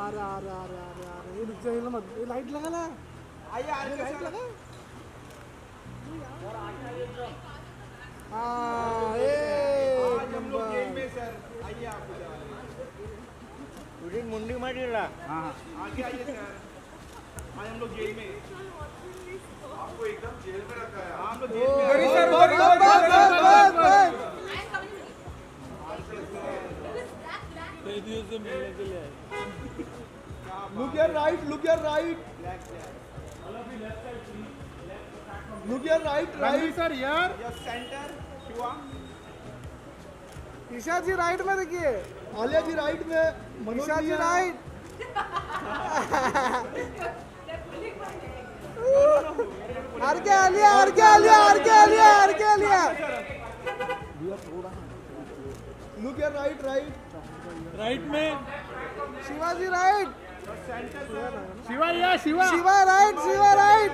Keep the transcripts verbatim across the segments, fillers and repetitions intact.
आ रहा आ रहा आ रहा आ रहा आ रहा ये रुक जा मत ये लाइट लगा ना आइए आगे लाइट लगा हाँ ये आज हम लोग गेम में सर आइए आप तुझे मुंडी मारी ला हाँ आगे आइए सर आज हम लोग जेल में आपको एकदम जेल में रखा है हम लोग जेल में Look your right, look your right. Look your right, right. Sir यार your center Shiva Isha ji right में देखिए आलिया जी राइट में Isha ji right R K Alia R K Alia R K Alia R K Alia look your right right right में शिवाजी राइट शिवा या Shiva Shiva right Shiva right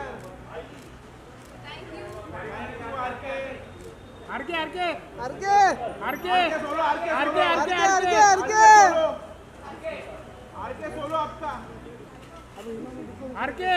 R K R K R K R K R K R K R K R K R R K R K solo आपका R K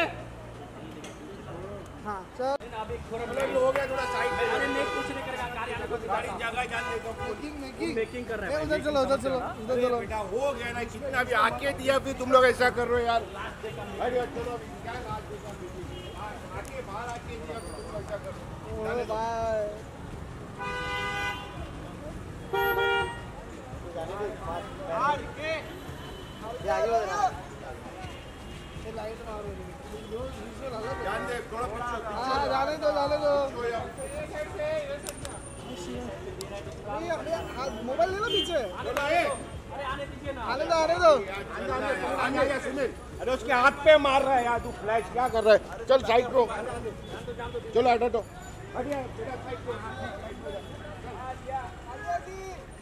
हाँ चल हो गया थोड़ा side में अरे नहीं कुछ नहीं करेगा कार्यालय को गाड़ी जगह जान देगा मेकिंग मेकिंग मेकिंग कर रहा है उधर चलो उधर चलो उधर चलो बेटा हो गया ना कितना भी आके दिया फिर तुम लोग ऐसा कर रहे हो यार अरे चलो क्या लास्ट देगा आके बाहर आके दिया फिर तुम लोग ऐसा कर रहे हो बाय आर के ये आगे बढ़ रहा ये लाइट मारो ध्यान दे थोड़ा पीछे हाँ जाने दो जाने दो मोबाइल ले लो पीछे आने दो आने दो सुनील अरे उसके हाथ पे मार रहा है यार तू फ्लैश क्या कर रहा है चल साइड रो चलो हटो हटो